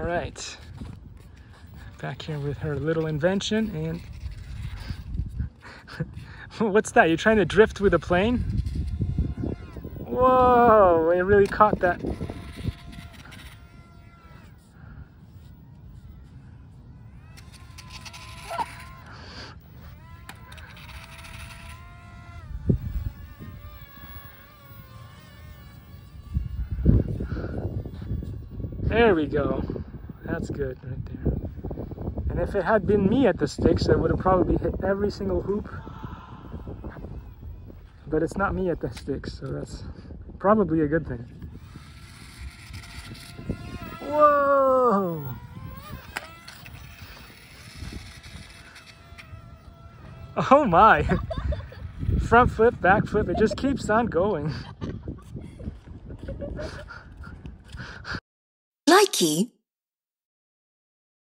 right. Back here with her little invention, and what's that? You're trying to drift with a plane? Whoa, it really caught that. There we go. That's good right there. And if it had been me at the sticks, I would have probably hit every single hoop. But it's not me at the sticks, so that's probably a good thing. Whoa! Oh my! Front flip, back flip, it just keeps on going. Likey.